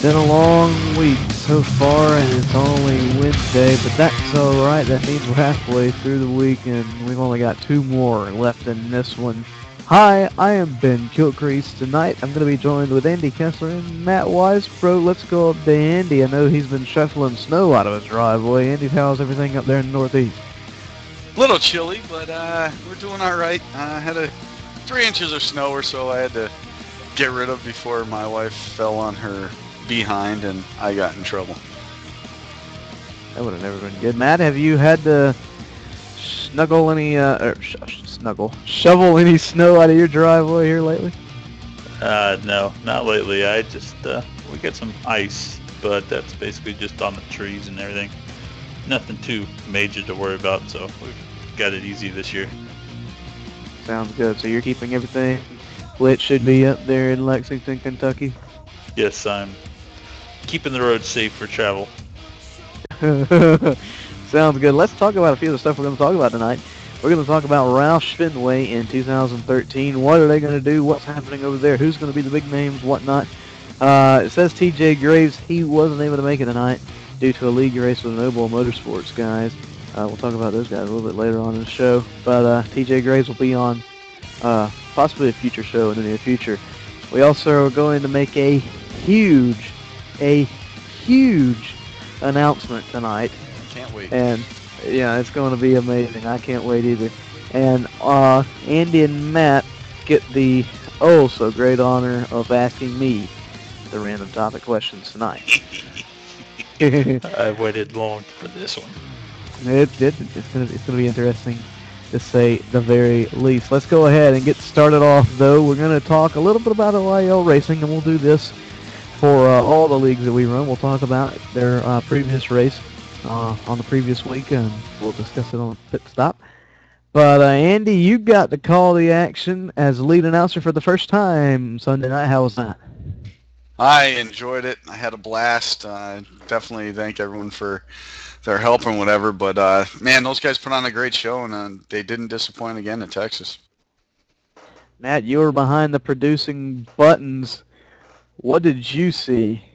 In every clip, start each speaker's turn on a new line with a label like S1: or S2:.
S1: Been a long week so far, and it's only Wednesday, but that's alright. That means we're halfway through the week, and we've only got two more left in this one. Hi, I am Ben Kilcrease. Tonight, I'm going to be joined with Andy Kessler and Matt Weisbro. Let's go up to Andy. I know he's been shuffling snow out of his driveway. Andy, how's everything up there in the Northeast?
S2: Little chilly, but we're doing all right. I had 3 inches of snow or so I had to get rid of before my wife fell on her behind and I got in trouble.
S1: That would have never been good. Matt, have you had to shovel any snow out of your driveway here lately?
S3: No, not lately. I just, we got some ice, but that's basically just on the trees and everything. Nothing too major to worry about, so we've got it easy this year.
S1: Sounds good. So you're keeping everything lit, should be up there in Lexington, Kentucky?
S3: Yes, I'm keeping the road safe for travel.
S1: Sounds good. Let's talk about a few of the stuff we're going to talk about tonight. We're going to talk about Roush Fenway in 2013. What are they going to do? What's happening over there? Who's going to be the big names? Whatnot. It says TJ Graves, he wasn't able to make it tonight due to a league race with Noble Motorsports guys. We'll talk about those guys a little bit later on in the show. But TJ Graves will be on possibly a future show in the near future. We also are going to make a huge announcement tonight.
S2: Can't wait.
S1: And yeah, it's going to be amazing. I can't wait either. And Andy and Matt get the oh so great honor of asking me the random topic questions tonight.
S3: I waited long for this one.
S1: It's gonna be interesting, to say the very least. Let's go ahead and get started off, though. We're going to talk a little bit about OIL racing, and we'll do this for all the leagues that we run. We'll talk about their previous race on the previous week, and we'll discuss it on Pit Stop. But Andy, you got to call the action as lead announcer for the first time Sunday night. How was that?
S2: I enjoyed it. I had a blast. Definitely thank everyone for their help and whatever. But, man, those guys put on a great show, and they didn't disappoint again in Texas.
S1: Matt, you were behind the producing buttons. What did you see?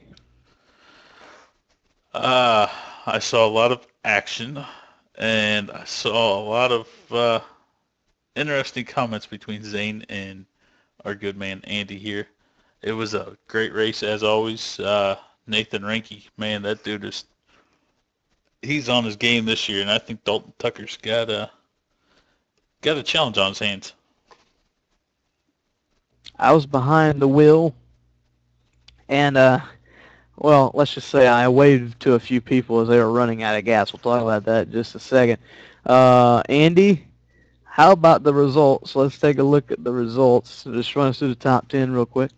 S3: I saw a lot of action, and I saw a lot of interesting comments between Zane and our good man Andy here. It was a great race as always. Nathan Ranke, man, that dude he's on his game this year, and I think Dalton Tucker's got a challenge on his hands.
S1: I was behind the wheel, and well, let's just say I waved to a few people as they were running out of gas. We'll talk about that in just a second. Andy, how about the results? Let's take a look at the results. Just run us through the top 10 real quick.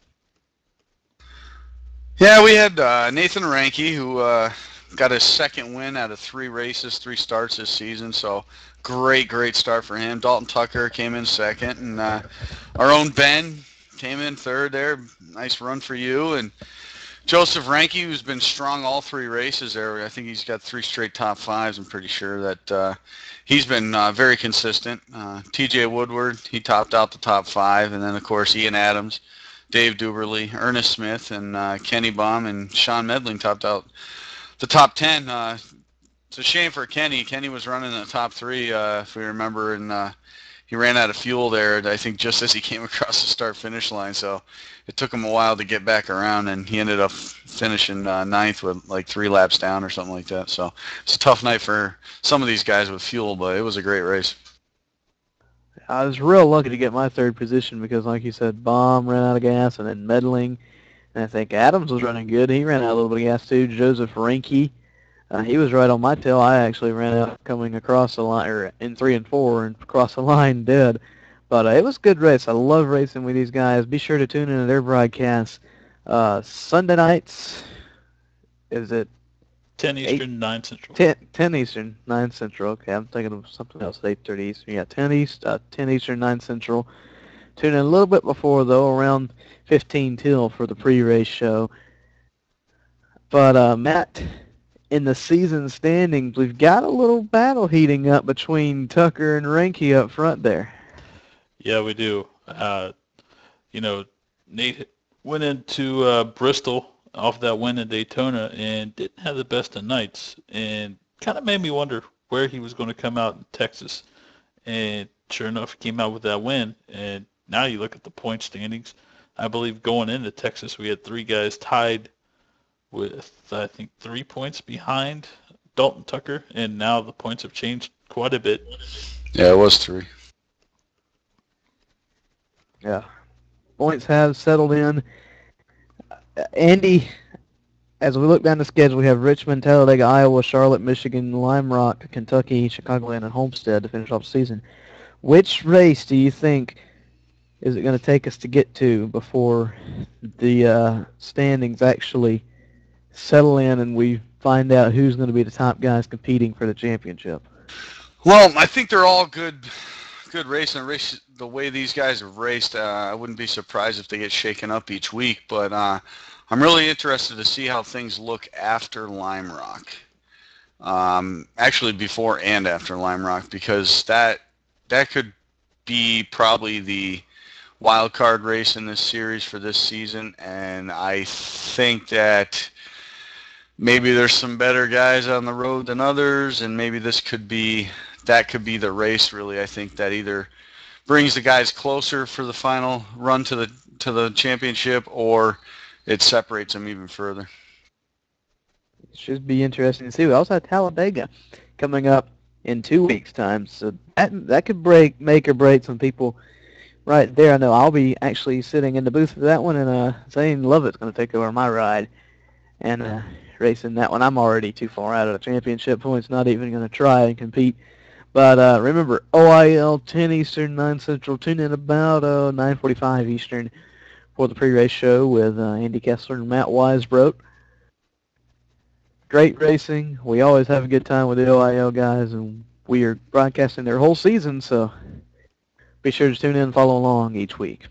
S2: Yeah, we had Nathan Ranke, who got his second win out of 3 races, 3 starts this season. So great start for him. Dalton Tucker came in second, and our own Ben came in third there. Nice run for you. And Joseph Ranke, who's been strong all 3 races there. I think he's got 3 straight top 5s. I'm pretty sure that he's been very consistent. TJ Woodward, he topped out the top 5. And then, of course, Ian Adams, Dave Duberly, Ernest Smith, and Kenny Baum and Sean Medling topped out the top 10. It's a shame for Kenny. Kenny was running in the top 3, if we remember, and he ran out of fuel there, I think, just as he came across the start-finish line. So it took him a while to get back around, and he ended up finishing 9th with like 3 laps down or something like that. So it's a tough night for some of these guys with fuel, but it was a great race.
S1: I was real lucky to get my 3rd position because, like you said, Baum ran out of gas, and then Medling. And I think Adams was running good. He ran out a little bit of gas, too. Joseph Ranke, he was right on my tail. I actually ran out coming across the line, or in 3 and 4, and across the line dead. But it was a good race. I love racing with these guys. Be sure to tune in to their broadcasts. Sunday nights, is it
S3: 10 Eastern, 9 Central.
S1: 10 Eastern, 9 Central. Okay, I'm thinking of something else. 8:30 Eastern. Yeah, 10 Eastern, 9 Central. Tune in a little bit before, though, around 15 till for the pre-race show. But, Matt, in the season standings, we've got a little battle heating up between Tucker and Ranke up front there.
S3: Yeah, we do. Nate went into Bristol off that win in Daytona and didn't have the best of nights, and kind of made me wonder where he was going to come out in Texas. And sure enough, he came out with that win. And now you look at the point standings. I believe going into Texas, we had three guys tied with, I think, 3 points behind Dalton Tucker, and now the points have changed quite a bit.
S2: Yeah, it was 3.
S1: Yeah. Points have settled in. Andy, as we look down the schedule, we have Richmond, Talladega, Iowa, Charlotte, Michigan, Lime Rock, Kentucky, Chicagoland, and Homestead to finish off the season. Which race do you think is it going to take us to get to before the standings actually settle in and we find out who's going to be the top guys competing for the championship?
S2: Well, I think they're all good racing. The way these guys have raced, I wouldn't be surprised if they get shaken up each week. But I'm really interested to see how things look after Lime Rock. Actually, before and after Lime Rock, because that could be probably the wild card race in this series for this season. And I think that maybe there's some better guys on the road than others, and maybe that could be the race, really. I think that either brings the guys closer for the final run to the championship, or it separates them even further.
S1: It should be interesting to see. We also have Talladega coming up in 2 weeks' time, so that could make or break some people right there. I know I'll be actually sitting in the booth for that one, and Zane Lovett's going to take over my ride and racing that one. I'm already too far out of the championship points, not even going to try and compete. But remember, OIL 10 Eastern, 9 Central. Tune in about 9:45 Eastern for the pre-race show with Andy Kessler and Matt Weisbrot. Great racing. We always have a good time with the OIL guys, and we are broadcasting their whole season, so be sure to tune in and follow along each week.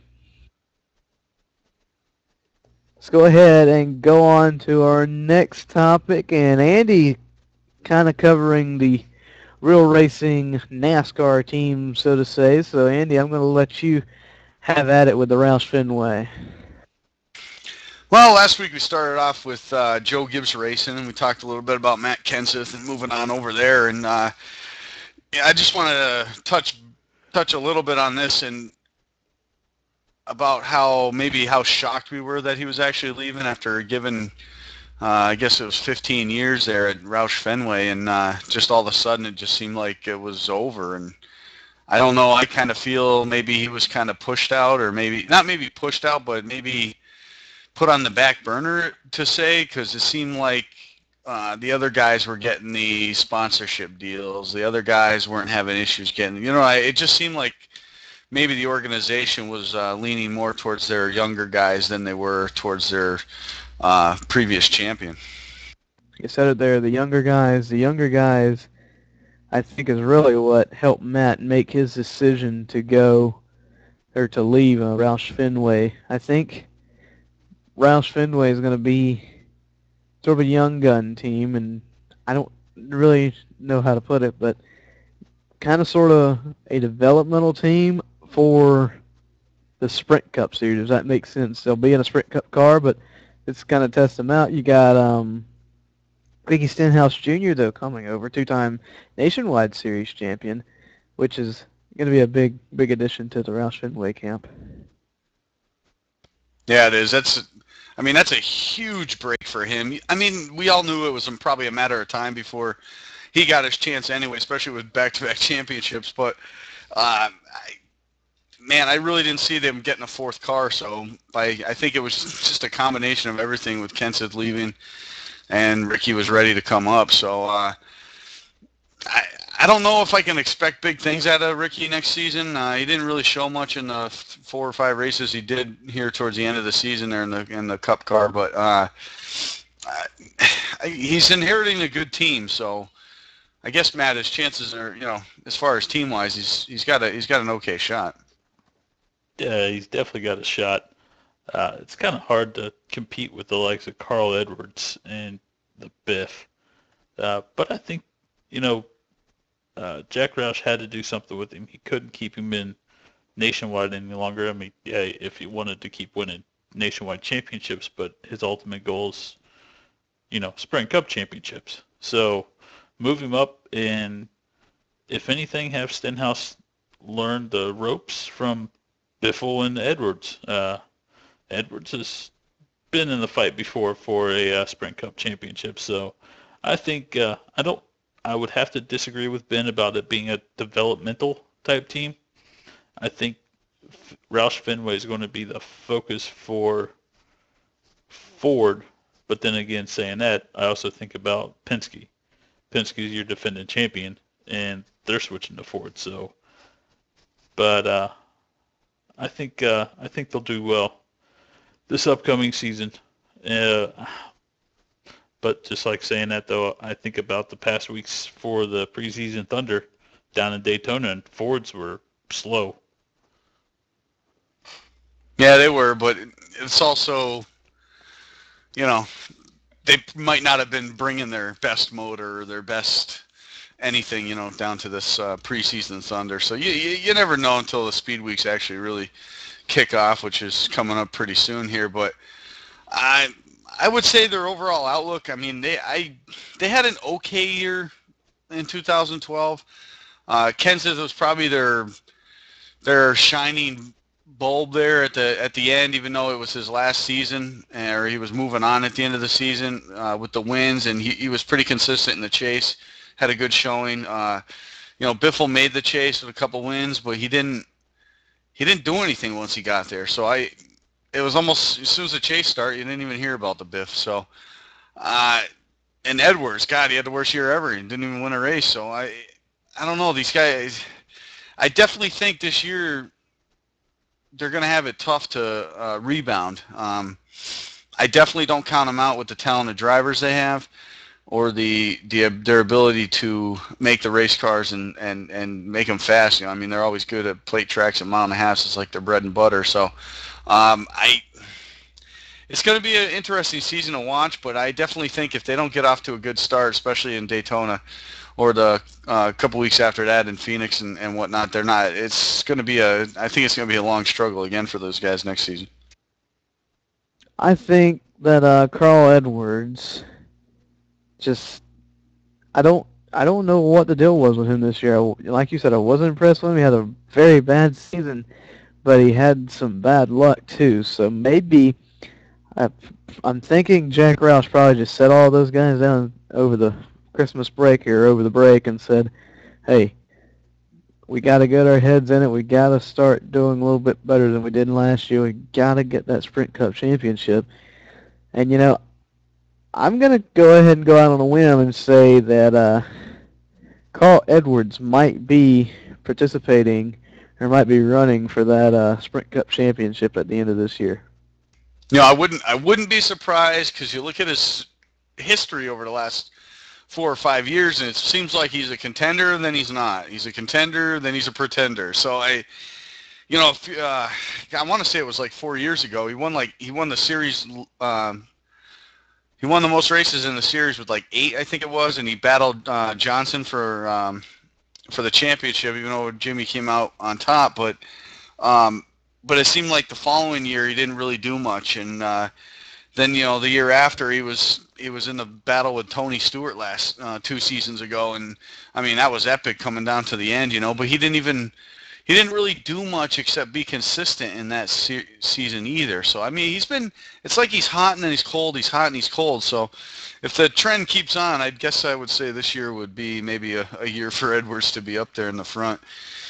S1: Let's go ahead and go on to our next topic, and Andy kind of covering the real racing NASCAR team, so to say. So, Andy, I'm going to let you have at it with the Roush Fenway.
S2: Well, last week we started off with Joe Gibbs Racing, and we talked a little bit about Matt Kenseth and moving on over there. And I just wanted to touch a little bit on this and about how shocked we were that he was actually leaving after giving, I guess it was 15 years there at Roush Fenway, and just all of a sudden it just seemed like it was over. And I don't know, I kind of feel maybe he was kind of pushed out, or not maybe pushed out, but maybe put on the back burner, to say, because it seemed like the other guys were getting the sponsorship deals. The other guys weren't having issues getting, it just seemed like maybe the organization was leaning more towards their younger guys than they were towards their previous champion.
S1: You said it there, the younger guys. The younger guys, I think, is really what helped Matt make his decision to go, or to leave Roush Fenway. I think Roush Fenway is going to be sort of a young gun team, and I don't really know how to put it, but kind of sort of a developmental team for the Sprint Cup series. Does that make sense? They'll be in a Sprint Cup car, but it's kind of test them out. You got Ricky Stenhouse Jr., though, coming over, 2-time Nationwide Series champion, which is going to be a big addition to the Roush Fenway camp.
S2: Yeah, it is. That's a huge break for him. I mean, we all knew it was probably a matter of time before he got his chance anyway, especially with back-to-back championships. But, I really didn't see them getting a fourth car. So I think it was just a combination of everything with Kenseth leaving and Ricky was ready to come up. So I don't know if I can expect big things out of Ricky next season. He didn't really show much in the 4 or 5 races he did here towards the end of the season there in the Cup car, but he's inheriting a good team. So I guess, Matt, his chances are, as far as team wise, he's got an okay shot.
S3: Yeah, he's definitely got a shot. It's kind of hard to compete with the likes of Carl Edwards and the Biff, but I think Jack Roush had to do something with him. He couldn't keep him in Nationwide any longer. I mean, yeah, if he wanted to keep winning, nationwide championships, but his ultimate goal is, Sprint Cup championships. So move him up, and if anything, have Stenhouse learn the ropes from Biffle and Edwards. Edwards has been in the fight before for a Sprint Cup championship, so I think I would have to disagree with Ben about it being a developmental type team. I think Roush Fenway is going to be the focus for Ford, but then again, saying that, I also think about Penske. Penske's your defending champion, and they're switching to Ford. So, but I think they'll do well this upcoming season. But just like saying that, though, I think about the past weeks for the preseason Thunder down in Daytona, and Fords were slow.
S2: Yeah, they were, but it's also, they might not have been bringing their best motor or their best anything, down to this preseason Thunder. So you never know until the speed weeks actually really kick off, which is coming up pretty soon here. But I would say their overall outlook, I mean, they had an okay year in 2012. Kenseth was probably their shining bulb there at the end, even though it was his last season, or he was moving on at the end of the season with the wins, and he was pretty consistent in the chase, had a good showing. Biffle made the chase with a couple wins, but he didn't do anything once he got there. So it was almost, as soon as the chase started, you didn't even hear about the Biff. So, and Edwards, God, he had the worst year ever. He didn't even win a race. So I don't know, these guys. I definitely think this year they're going to have it tough to rebound. I definitely don't count them out with the talented drivers they have, or their ability to make the race cars and make them fast. I mean, they're always good at plate tracks and mile and a half. It's like their bread and butter. So it's going to be an interesting season to watch, but I definitely think if they don't get off to a good start, especially in Daytona or the couple weeks after that in Phoenix and whatnot, they're not. It's going to be I think it's going to be a long struggle again for those guys next season.
S1: I think that Carl Edwards I don't know what the deal was with him this year. Like you said, I wasn't impressed with him. He had a very bad season, but he had some bad luck too. So maybe I'm thinking Jack Roush probably just set all those guys down over the Christmas break here, over the break, and said, hey, we got to get our heads in it. We got to start doing a little bit better than we did last year. We got to get that Sprint Cup championship. And, I'm going to go ahead and go out on a whim and say that Carl Edwards might be participating or might be running for that Sprint Cup championship at the end of this year.
S2: I wouldn't be surprised, because you look at his history over the last 4 or 5 years, and it seems like he's a contender, and then he's not. He's a contender, then he's a pretender. So I want to say it was like 4 years ago. He won the series. He won the most races in the series with like 8, I think it was, and he battled Johnson for the championship, even though Jimmy came out on top. But it seemed like the following year he didn't really do much, and then the year after he was in the battle with Tony Stewart last 2 seasons ago, and I mean that was epic coming down to the end, But he didn't really do much except be consistent in that season either. So I mean it's like he's hot and then he's cold, he's hot and he's cold. So if the trend keeps on, I guess I would say this year would be maybe a year for Edwards to be up there in the front.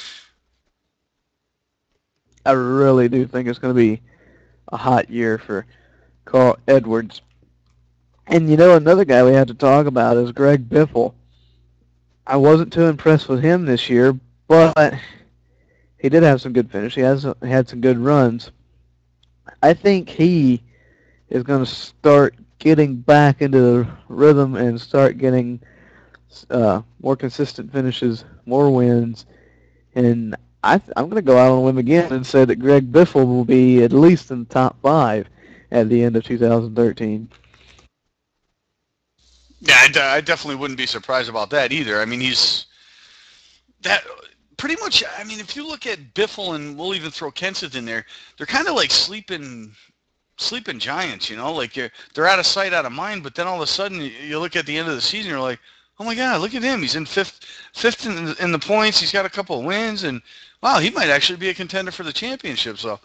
S1: I really do think it's going to be a hot year for Carl Edwards. And another guy we have to talk about is Greg Biffle. I wasn't too impressed with him this year, but he did have some good finish. He had some good runs. I think he is going to start getting back into the rhythm and start getting more consistent finishes, more wins, and I'm going to go out on a whim again and say that Greg Biffle will be at least in the top 5 at the end of 2013.
S2: Yeah, I definitely wouldn't be surprised about that either. I mean, he's that pretty much. I mean, if you look at Biffle, and we'll even throw Kenseth in there, they're kind of like sleeping sleeping giants, you know, like they're out of sight, out of mind. But then all of a sudden, you look at the end of the season, you're like, oh my God, look at him. He's in fifth in the points. He's got a couple of wins, and wow, he might actually be a contender for the championship. So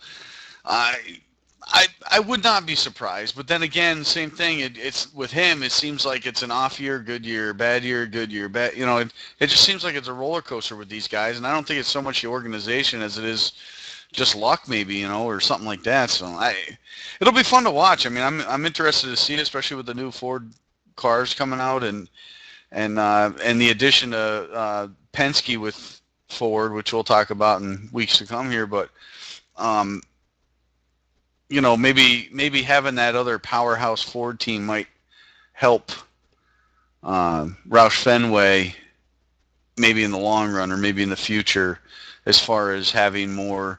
S2: I would not be surprised. But then again, same thing. It's with him. It seems like it's an off year, good year, bad year, good year, bad. You know, it just seems like it's a roller coaster with these guys, and I don't think it's so much the organization as it is just luck, maybe, you know, or something like that. So it'll be fun to watch. I mean, I'm interested to see, especially with the new Ford cars coming out, and the addition of Penske with Ford, which we'll talk about in weeks to come here. But you know, maybe having that other powerhouse Ford team might help Roush Fenway, maybe in the long run or maybe in the future, as far as having more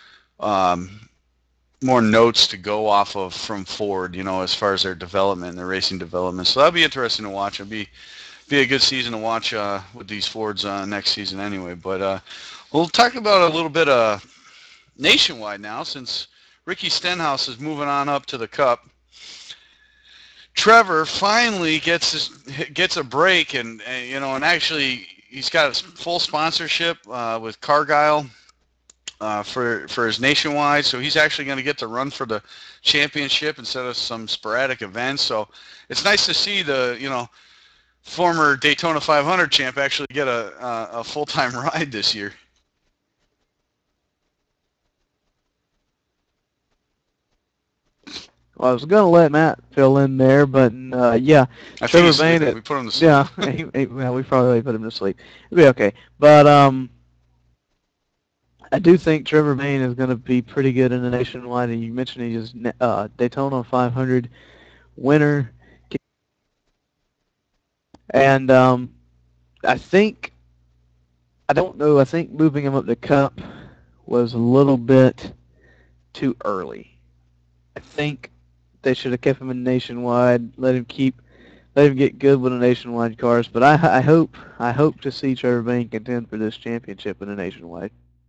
S2: notes to go off of from Ford, you know, as far as their development and their racing development. So that'll be interesting to watch. It'll be a good season to watch with these Fords next season anyway. But we'll talk about a little bit of nationwide now, since Ricky Stenhouse is moving on up to the Cup. Trevor finally gets a break, and you know, and actually he's got a full sponsorship with Cargill for his nationwide, so he's actually going to get to run for the championship instead of some sporadic events. So it's nice to see the, you know, former Daytona 500 champ actually get a full-time ride this year.
S1: Well, I was going to let Matt fill in there, but yeah,
S2: I
S1: Trevor
S2: think
S1: Bayne.
S2: we put him to sleep.
S1: Yeah, well, we probably put him to sleep. It'll be okay. But I do think Trevor Bayne is going to be pretty good in the nationwide. And you mentioned he's Daytona 500 winner, and I think moving him up to Cup was a little bit too early. I think they should have kept him in nationwide, let him get good with the nationwide cars. But I hope to see Trevor Bayne contend for this championship in the nationwide.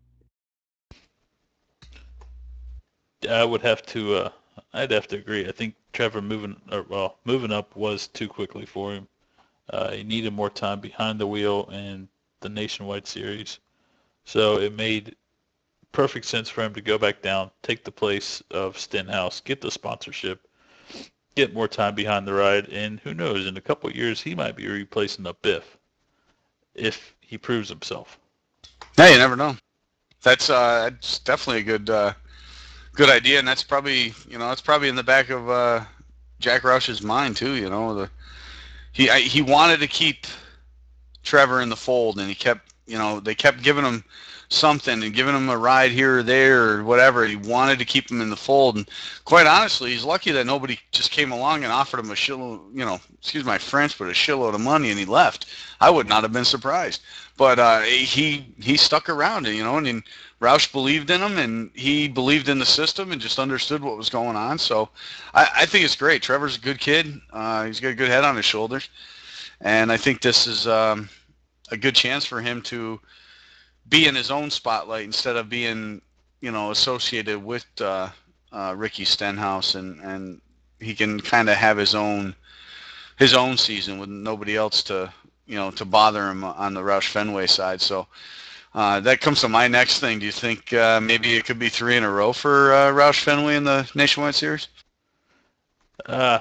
S3: I'd have to agree. I think Trevor moving up was too quickly for him. He needed more time behind the wheel in the nationwide series, so it made perfect sense for him to go back down, take the place of Stenhouse, get the sponsorship, get more time behind the ride, and who knows, in a couple of years he might be replacing a Biff if he proves himself.
S2: Hey, you never know. That's definitely a good idea, and that's probably in the back of Jack Roush's mind too. You know, he wanted to keep Trevor in the fold, and they kept giving him something and giving him a ride here or there or whatever. He wanted to keep him in the fold, and quite honestly, he's lucky that nobody just came along and offered him a shitload, you know, excuse my French, but a shitload of money, and he left. I would not have been surprised. But he stuck around, you know, and Roush believed in him, and he believed in the system and just understood what was going on. So I think it's great. Trevor's a good kid. He's got a good head on his shoulders, and I think this is a good chance for him to be in his own spotlight instead of being, you know, associated with Ricky Stenhouse, and he can kind of have his own season with nobody else to bother him on the Roush Fenway side. So that comes to my next thing. Do you think maybe it could be 3 in a row for Roush Fenway in the Nationwide Series?
S3: I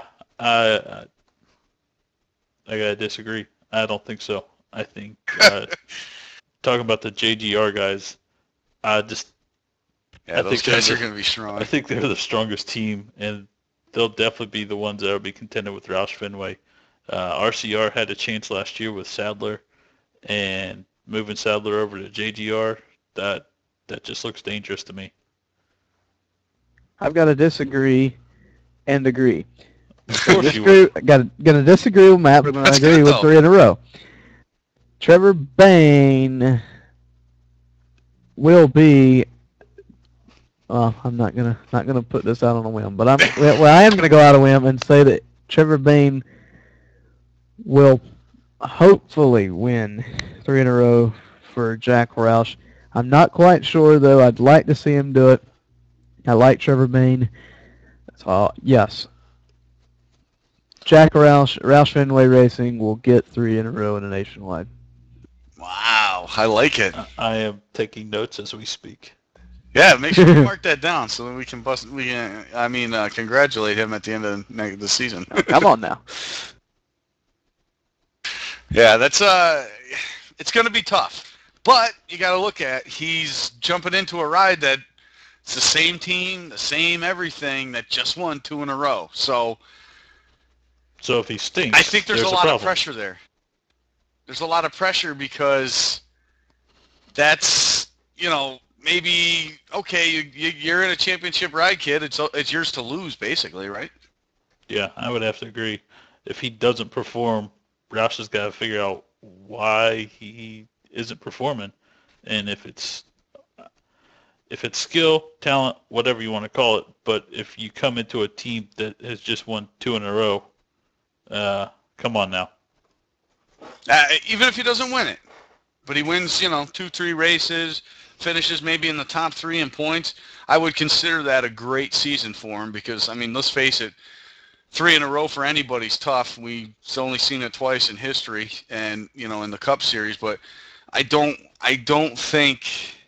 S3: gotta disagree. I don't think so. I think talking about the JGR guys,
S2: those guys are going to be strong.
S3: I think they're the strongest team, and they'll definitely be the ones that will be contending with Roush Fenway. RCR had a chance last year with Sadler, and moving Sadler over to JGR, that just looks dangerous to me.
S1: I've got to disagree and agree.
S3: Of course you will.
S1: Gonna disagree with Matt, but I'm gonna agree with 3 in a row. Trevor Bayne will be. Well, I'm not gonna put this out on a whim, but I am gonna go out on a whim and say that Trevor Bayne will hopefully win 3 in a row for Jack Roush. I'm not quite sure though. I'd like to see him do it. I like Trevor Bayne. So, yes. Jack Roush Fenway Racing will get 3 in a row in a nationwide.
S2: Wow, I like it.
S3: I am taking notes as we speak.
S2: Yeah, make sure you mark that down so that we can congratulate him at the end of the season.
S1: Oh, come on now.
S2: Yeah, that's it's going to be tough. But you got to look at he's jumping into a ride that it's the same team, the same everything that just won 2 in a row. So
S3: if he stinks,
S2: I think there's a lot
S3: problem.
S2: of pressure there. There's a lot of pressure because that's, maybe, okay, you're in a championship ride, kid. It's yours to lose, basically, right?
S3: Yeah, I would have to agree. If he doesn't perform, Roush has got to figure out why he isn't performing, and if it's skill, talent, whatever you want to call it. But if you come into a team that has just won 2 in a row, come on now.
S2: Even if he doesn't win it, but he wins, 2-3 races, finishes maybe in the top 3 in points, I would consider that a great season for him because, let's face it, 3 in a row for anybody's tough. We've only seen it twice in history and, in the Cup Series, but I don't think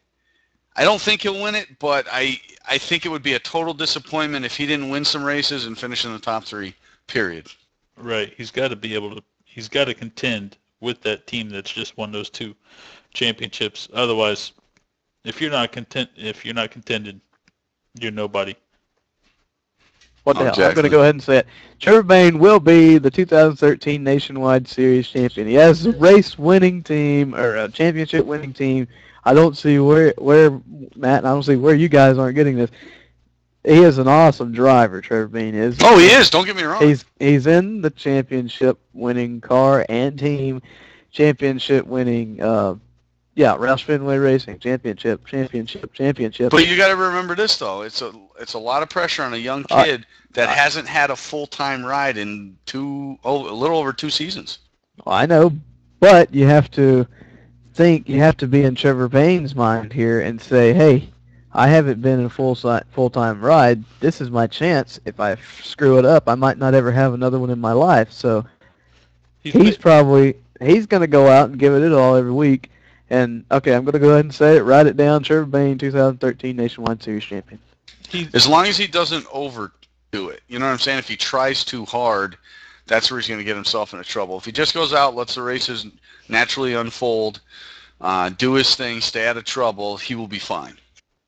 S2: he'll win it, but I think it would be a total disappointment if he didn't win some races and finish in the top 3, period.
S3: Right. He's got to contend with that team that's just won those 2 championships. Otherwise, if you're not contended, you're nobody.
S1: What the hell? I'm going to go ahead and say it. Trevor Bayne will be the 2013 Nationwide Series champion. He has a race-winning team, or a championship-winning team. I don't see where Matt, and I don't see where you guys aren't getting this. He is an awesome driver, Trevor Bayne is.
S2: Oh, he is. Don't get me wrong.
S1: He's in the championship-winning car and team, championship-winning, Roush Fenway Racing, championship.
S2: But you got to remember this though. It's a lot of pressure on a young kid that hasn't had a full-time ride in a little over 2 seasons.
S1: I know, but you have to think. You have to be in Trevor Bayne's mind here and say, hey, I haven't been in a full-time ride. This is my chance. If I screw it up, I might not ever have another one in my life. So he's going to go out and give it all every week. And, okay, I'm going to go ahead and say it. Write it down. Trevor Bayne, 2013 Nationwide Series champion.
S2: As long as he doesn't overdo it. You know what I'm saying? If he tries too hard, that's where he's going to get himself into trouble. If he just goes out, lets the races naturally unfold, do his thing, stay out of trouble, he will be fine.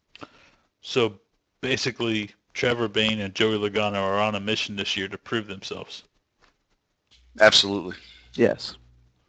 S3: So basically, Trevor Bayne and Joey Logano are on a mission this year to prove themselves.
S2: Absolutely.
S1: Yes.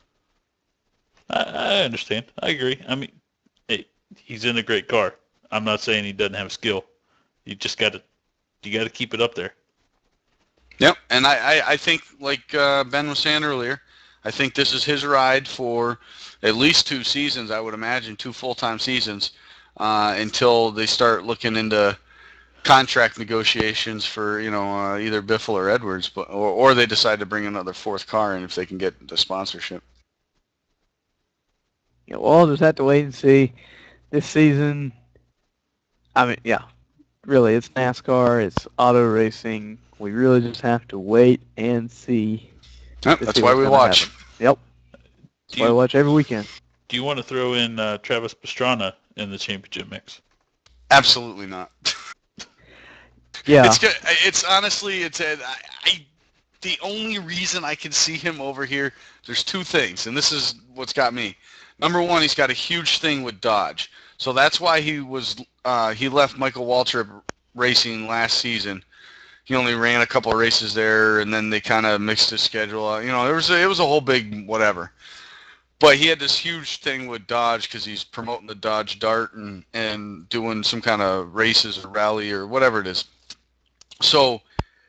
S3: I understand. I agree. Hey, he's in a great car. I'm not saying he doesn't have skill. You just got to keep it up there.
S2: Yep, and I think, like Ben was saying earlier, I think this is his ride for at least 2 seasons, I would imagine, 2 full-time seasons, until they start looking into contract negotiations for, either Biffle or Edwards, or they decide to bring another 4th car in if they can get the sponsorship.
S1: We'll just have to wait and see this season. Really, it's NASCAR, it's auto racing. We really just have to wait and see.
S2: Yep, that's why we watch.
S1: Happen. Yep. That's why we watch every weekend.
S3: Do you want to throw in Travis Pastrana in the championship mix?
S2: Absolutely not.
S1: Yeah.
S2: It's honestly, the only reason I can see him over here, there's 2 things, and this is what's got me. Number 1, he's got a huge thing with Dodge. So that's why he left Michael Waltrip Racing last season. He only ran a couple of races there, and then they kind of mixed his schedule. It was a whole big whatever. But he had this huge thing with Dodge because he's promoting the Dodge Dart and doing some kind of races or rally or whatever it is. So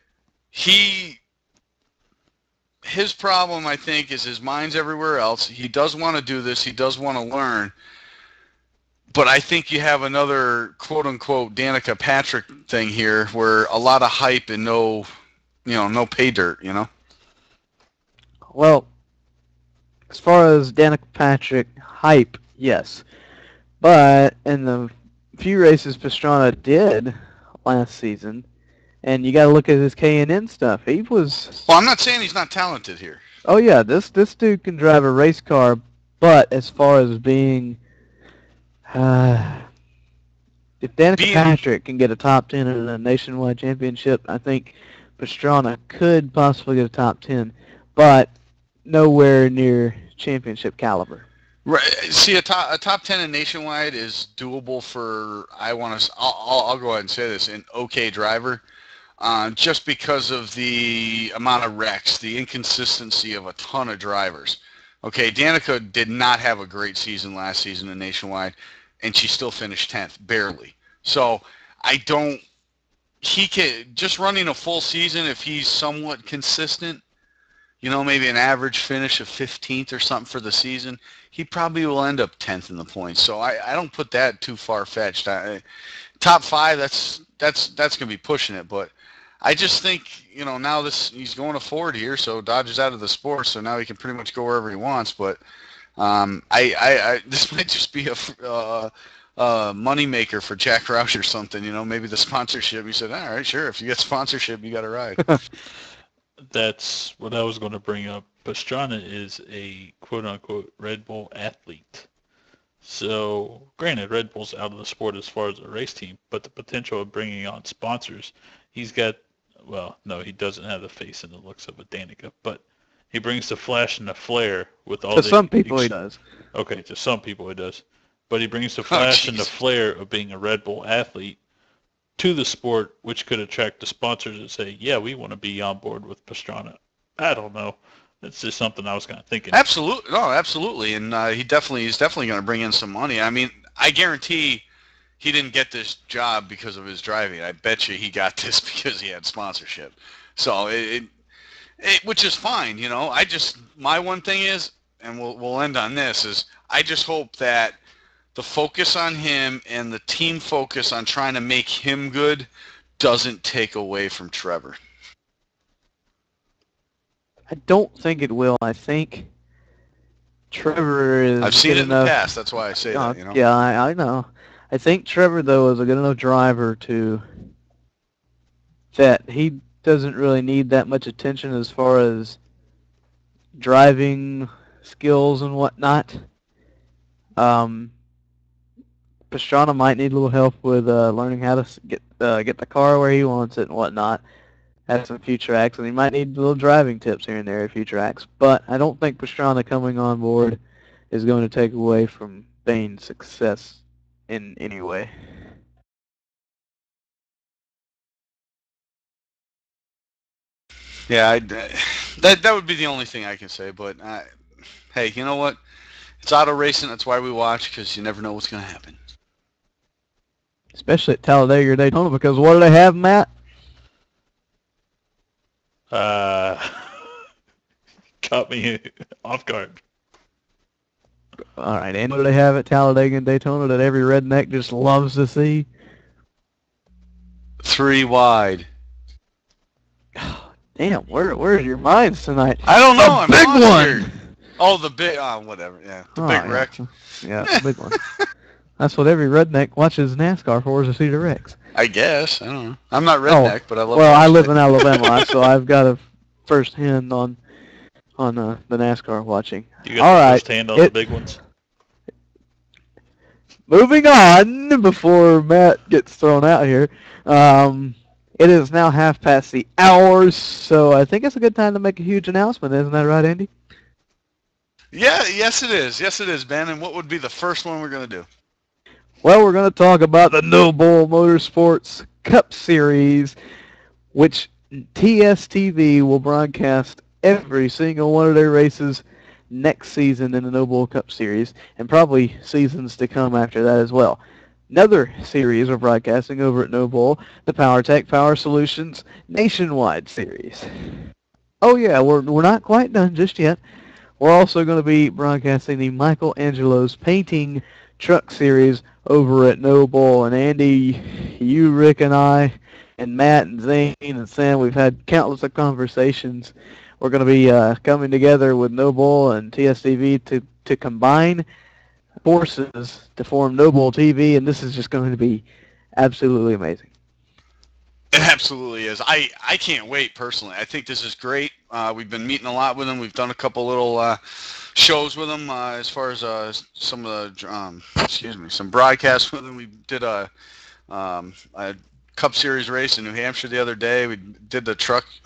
S2: his problem, I think, is his mind's everywhere else. He does want to do this. He does want to learn. But I think you have another quote-unquote Danica Patrick thing here where a lot of hype and no pay dirt,
S1: Well, as far as Danica Patrick hype, yes. But in the few races Pastrana did last season, And you got to look at his K&N stuff. He was.
S2: Well, I'm not saying he's not talented here.
S1: Oh yeah, this dude can drive a race car, but as far as being, if Danica Patrick can get a top 10 in a nationwide championship, I think Pastrana could possibly get a top 10, but nowhere near championship caliber.
S2: Right. See, a top 10 in nationwide is doable for, I'll go ahead and say this, an okay driver, just because of the amount of wrecks, the inconsistency of a ton of drivers. Okay, Danica did not have a great season last season in nationwide, and she still finished 10th, barely. So he can, just running a full season, if he's somewhat consistent, maybe an average finish of 15th or something for the season, he probably will end up 10th in the points. So I don't put that too far-fetched. Top 5, that's going to be pushing it. But I just think, now he's going to Ford here, so Dodge is out of the sport, so now he can pretty much go wherever he wants. But this might just be a money maker for Jack Roush or something. Maybe the sponsorship. He said, all right, sure, if you get sponsorship, you got to ride.
S3: That's what I was going to bring up. Pastrana is a quote-unquote Red Bull athlete. So, granted, Red Bull's out of the sport as far as a race team, but the potential of bringing on sponsors, he's got, well, no, he doesn't have the face and the looks of a Danica, but he brings the flash and the flair with all
S1: to some people he does.
S3: Okay, to some people he does. But he brings the flash and the flair of being a Red Bull athlete to the sport, which could attract the sponsors and say, yeah, we want to be on board with Pastrana. I don't know. It's just something I was kind of thinking.
S2: Absolutely. No, absolutely. And he's definitely going to bring in some money. I mean, I guarantee he didn't get this job because of his driving. I bet you he got this because he had sponsorship. So which is fine, my one thing is, and we'll end on this, is I just hope that the focus on him and the team focus on trying to make him good doesn't take away from Trevor.
S1: I don't think it will. I think Trevor is.
S2: I've seen it in the past. That's why I say that.
S1: Yeah, I know. I think Trevor, though, is a good enough driver that he doesn't really need that much attention as far as driving skills and whatnot. Pastrana might need a little help with learning how to get the car where he wants it and whatnot at some few tracks, and he might need little driving tips here and there at few tracks. But I don't think Pastrana coming on board is going to take away from Bain's success in any way.
S2: Yeah, that would be the only thing I can say. But hey, you know what? It's auto racing. That's why we watch, because you never know what's going to happen.
S1: Especially at Talladega or Daytona, because what do they have, Matt?
S3: Caught me off guard.
S1: All right, and what do they have at Talladega and Daytona that every redneck just loves to see?
S2: 3 wide.
S1: Damn, where's your minds tonight?
S2: I don't know.
S1: The big one.
S2: Oh, the big, whatever. Yeah, the big wreck.
S1: Yeah, the big one. That's what every redneck watches NASCAR for, is to see the wrecks.
S2: I guess. I don't know. I'm not redneck, but I love.
S1: Well, I live in Alabama, so I've got a first hand on the NASCAR watching.
S3: You got first hand on the big ones.
S1: Moving on, before Matt gets thrown out here, it is now hour, so I think it's a good time to make a huge announcement. Isn't that right, Andy?
S2: Yeah, yes it is. Yes it is, Ben. And what would be the first one we're going to do?
S1: Well, we're going to talk about the No Bull Motorsports Cup Series, which TSTV will broadcast every single one of their races next season in the No Bull Cup Series, and probably seasons to come after that as well. Another series we're broadcasting over at No Bull, the PowerTech Power Solutions Nationwide Series. Oh yeah, we're not quite done just yet. We're also going to be broadcasting the Michael Angelo's Painting Truck Series over at No Bull. And Andy, you, Rick, and I, and Matt, and Zane, and Sam, we've had countless of conversations. We're going to be coming together with No Bull and TSTV to combine forces to form No Bull TV, and this is just going to be absolutely amazing.
S2: It absolutely is. I can't wait personally. I think this is great. We've been meeting a lot with them. We've done a couple little shows with them as far as some of the some broadcasts with them. We did a Cup Series race in New Hampshire the other day. We did the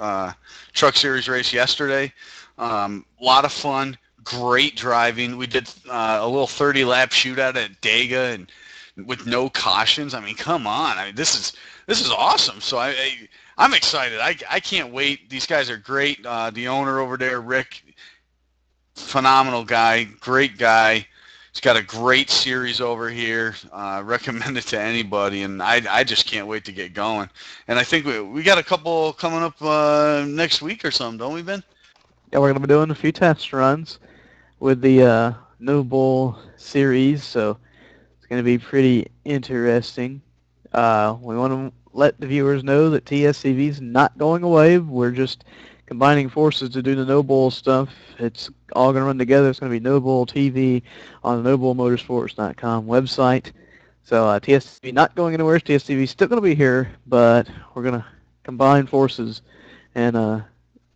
S2: truck series race yesterday. A lot of fun. Great driving. We did a little 30-lap shootout at Dega and with no cautions. I mean, come on. I mean, this is awesome. So I'm excited. I can't wait. These guys are great. The owner over there, Rick, phenomenal guy, great guy. He's got a great series over here. Recommend it to anybody, and I just can't wait to get going. And I think we got a couple coming up next week or something, don't we, Ben?
S1: Yeah, we're going to be doing a few test runs with the No Bull series, so it's going to be pretty interesting. We want to let the viewers know that TSTV is not going away. We're just combining forces to do the No Bull stuff. It's all going to run together. It's going to be No Bull TV on the NoBullMotorsports.com website. So TSTV not going anywhere. TSTV still going to be here, but we're going to combine forces and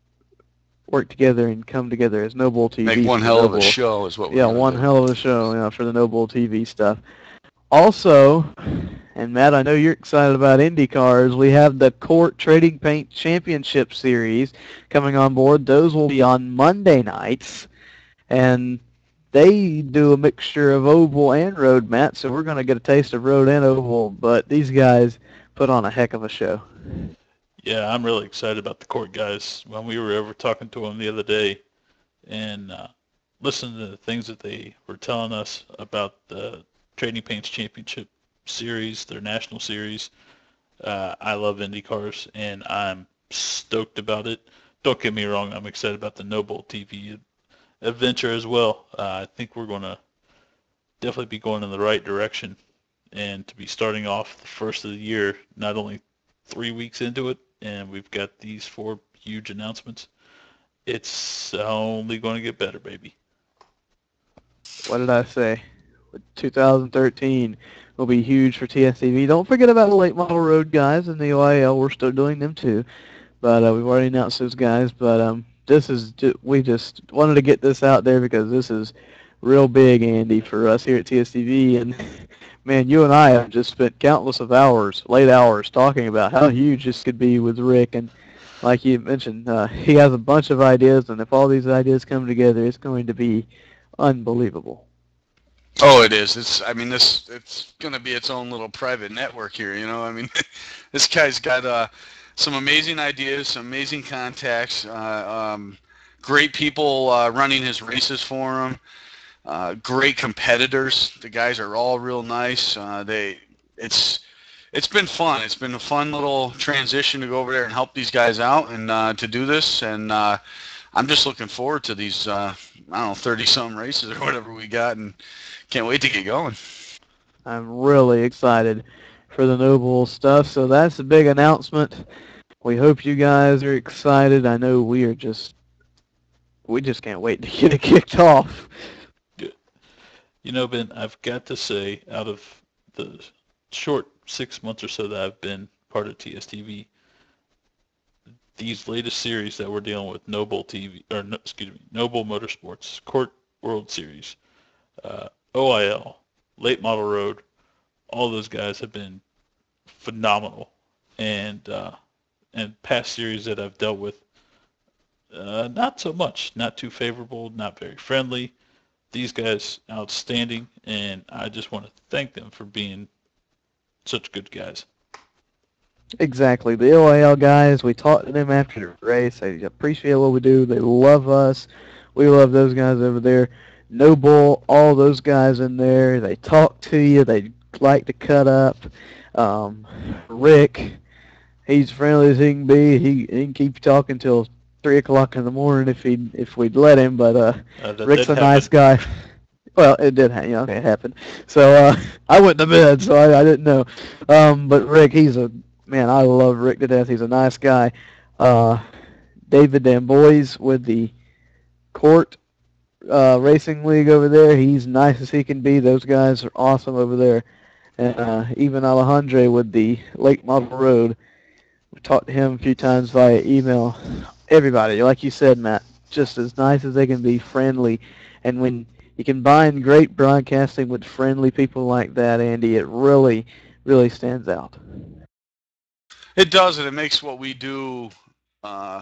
S1: work together and come together as No Bull TV.
S2: Make one hell of a show is what we're
S1: Yeah, one hell of a show for the No Bull TV stuff. Also, and Matt, I know you're excited about Indy cars. We have the Court Trading Paint Championship Series coming on board. Those will be on Monday nights, and they do a mixture of oval and road, Matt, so we're going to get a taste of road and oval, but these guys put on a heck of a show.
S3: Yeah, I'm really excited about the Court guys. When we were over talking to them the other day and listening to the things that they were telling us about the Trading Paints Championship Series, their national series, I love Indy cars, and I'm stoked about it. Don't get me wrong, I'm excited about the No Bull TV adventure as well. I think we're going to definitely be going in the right direction, and to be starting off the first of the year, not only 3 weeks into it, and we've got these 4 huge announcements. It's only going to get better, baby.
S1: What did I say? 2013 will be huge for TSTV. Don't forget about the late model road guys and the OIL. We're still doing them too, but we've already announced those guys. But we just wanted to get this out there because this is real big, Andy, for us here at TSTV. And man, you and I have just spent countless of hours, late hours, talking about how huge this could be with Rick. And like you mentioned, he has a bunch of ideas, and if all these ideas come together, it's going to be unbelievable.
S2: Oh, it is. It's going to be its own little private network here, you know. I mean, this guy's got some amazing ideas, some amazing contacts, great people running his races for him, great competitors. The guys are all real nice. It's been fun. It's been a fun little transition to go over there and help these guys out and to do this. And I'm just looking forward to these, 30-some races or whatever we got, and can't wait to get going.
S1: I'm really excited for the No Bull stuff. So that's a big announcement. We hope you guys are excited. I know we just can't wait to get it kicked off.
S3: Good. You know, Ben, I've got to say, out of the short 6 months or so that I've been part of TSTV, these latest series that we're dealing with, No Bull Motorsports, Court World Series, OIL, Late Model Road, all those guys have been phenomenal. And past series that I've dealt with, not so much, not too favorable, not very friendly. These guys, outstanding, and I just want to thank them for being such good guys.
S1: Exactly. The OIL guys, we talked to them after the race. They appreciate what we do. They love us. We love those guys over there. No Bull, all those guys in there. They talk to you. They like to cut up. Rick, he's friendly as he can be. He can keep talking till 3 o'clock in the morning if we'd let him. But Rick's a nice guy. Well, it did happen. Okay, it happened. So I went to bed, so I didn't know. But Rick, man, I love Rick to death. He's a nice guy. David Dambois with the Court Racing League over there. He's nice as he can be. Those guys are awesome over there. And even Alejandro with the Lake Model Road. talked to him a few times via email. Everybody, like you said, Matt, just as nice as they can be, friendly. And when you combine great broadcasting with friendly people like that, Andy, it really, really stands out.
S2: It does, and it makes what we do uh,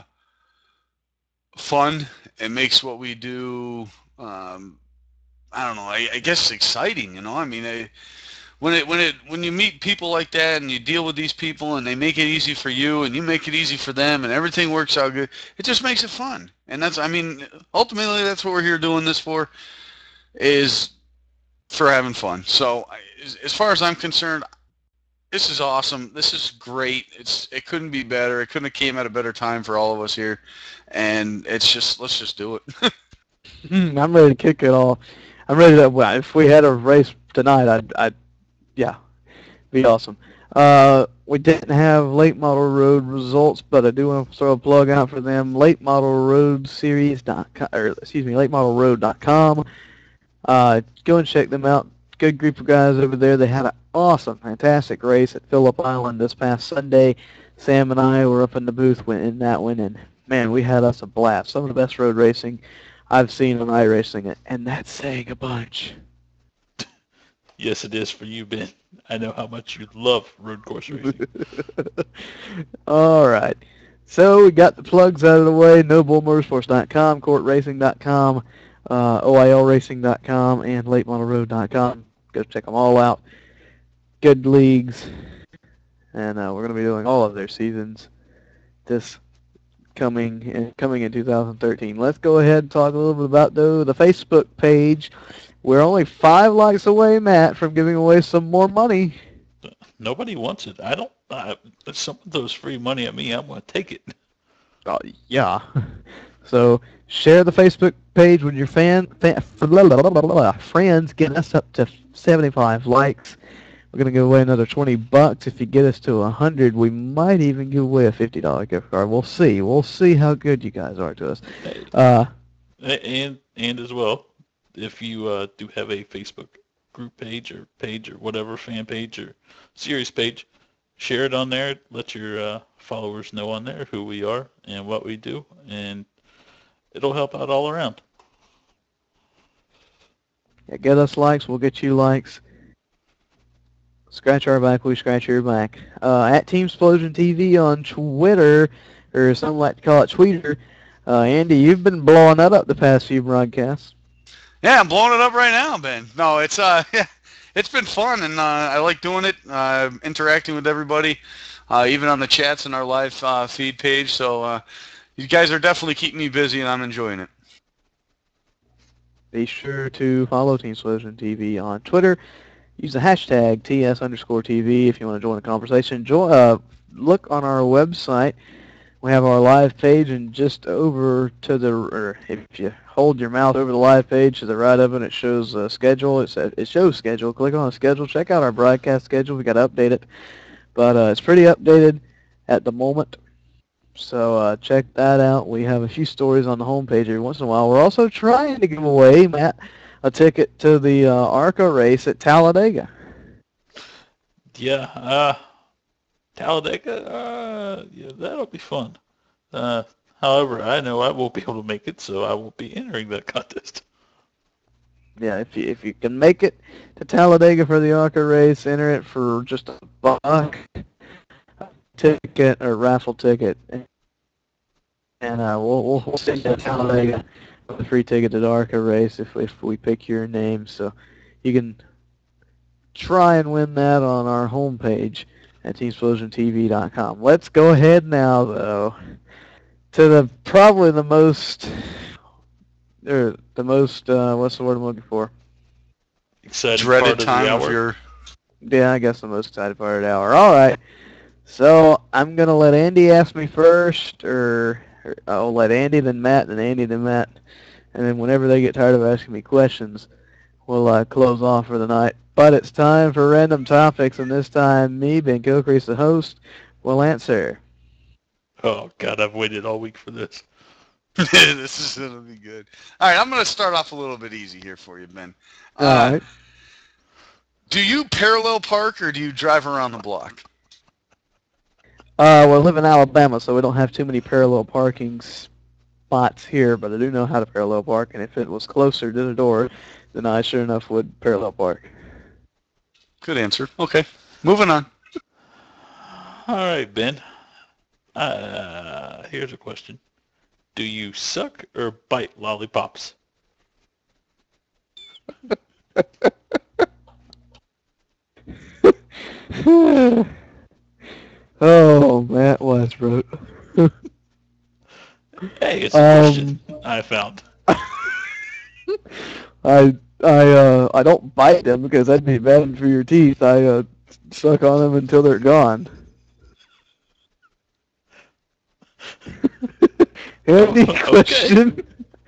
S2: fun. It makes what we do, I don't know, I guess exciting. I mean, when you meet people like that and you deal with these people and they make it easy for you and you make it easy for them and everything works out good, it just makes it fun. And ultimately that's what we're here doing this for, is for having fun. So as far as I'm concerned, this is awesome. This is great. It couldn't be better. It couldn't have came at a better time for all of us here. And let's just do it.
S1: I'm ready to kick it off. I'm ready to. Well, if we had a race tonight, yeah, be awesome. We didn't have late model road results, but I do want to throw a plug out for them. Late model road series.com, or excuse me, latemodelroad.com. Go and check them out. Good group of guys over there. They had an awesome, fantastic race at Phillip Island this past Sunday. Sam and I were up in the booth in that one, and man, we had us a blast. Some of the best road racing I've seen on iRacing, and that's saying a bunch.
S3: Yes, it is for you, Ben. I know how much you love road course racing.
S1: All right. So we got the plugs out of the way. NobleMotorsports.com, CourtRacing.com, OILRacing.com, and LateModelRoad.com. Go check them all out. Good leagues. And we're going to be doing all of their seasons this coming in 2013. Let's go ahead and talk a little bit about the Facebook page. We're only 5 likes away, Matt, from giving away some more money.
S3: Nobody wants it. I don't. Some of those free money at me, I'm going to take it.
S1: Yeah. So share the Facebook page with your friends. Get us up to 75 likes. We're going to give away another $20. If you get us to 100, we might even give away a $50 gift card. We'll see. We'll see how good you guys are to us.
S3: And as well, if you do have a Facebook group page or whatever, fan page or series page, share it on there. Let your followers know on there who we are and what we do, and it'll help out all around.
S1: Yeah, get us likes, we'll get you likes. Scratch our back, we scratch your back. At Team Explosion TV on Twitter, or some like to call it Tweeter. Andy, you've been blowing that up the past few broadcasts.
S2: Yeah, I'm blowing it up right now, Ben. No, it's it's been fun, and I like doing it, interacting with everybody, even on the chats and our live feed page. So you guys are definitely keeping me busy, and I'm enjoying it.
S1: Be sure to follow Team Explosion TV on Twitter. Use the hashtag TS_TV if you want to join the conversation. Look on our website. We have our live page, and just over to or if you hold your mouse over the live page to the right of it, it shows schedule. It shows schedule. Click on the schedule. Check out our broadcast schedule. We got to update it, but it's pretty updated at the moment. So check that out. We have a few stories on the homepage every once in a while. We're also trying to give away, Matt, a ticket to the ARCA race at Talladega.
S3: Yeah, Talladega, yeah, that'll be fun. However, I know I won't be able to make it, so I won't be entering that contest.
S1: Yeah, if you can make it to Talladega for the ARCA race, enter it for just $1 ticket or raffle ticket, and we'll send you to Talladega with a free ticket to the ARCA race if we pick your name. So you can try and win that on our homepage at TeamExplosionTV.com. Let's go ahead now, though, to probably the most, what's the word I'm looking for?
S3: Exciting
S2: Dreaded
S3: part of
S2: time
S3: the
S2: of
S3: hour.
S2: your...
S1: Yeah, I guess the most excited part of the hour. All right. So I'm going to let Andy ask me first, or I'll let Andy, then Matt, then Andy, then Matt. And then whenever they get tired of asking me questions, we'll close off for the night. But it's time for random topics, and this time me, Ben Gilcrease, the host, will answer.
S3: Oh, God, I've waited all week for this.
S2: This is going to be good. All right, I'm going to start off a little bit easy here for you, Ben.
S1: All right.
S2: Do you parallel park or do you drive around the block?
S1: Well, I live in Alabama, so we don't have too many parallel parking spots here, but I do know how to parallel park, and if it was closer to the door, then I sure enough would parallel park.
S2: Good answer. Okay, moving on.
S3: All right, Ben. Here's a question. Do you suck or bite lollipops?
S1: Oh, Matt Westbrook.
S3: Hey, it's a question I found.
S1: I don't bite them because that'd be bad for your teeth. I suck on them until they're gone. Any question?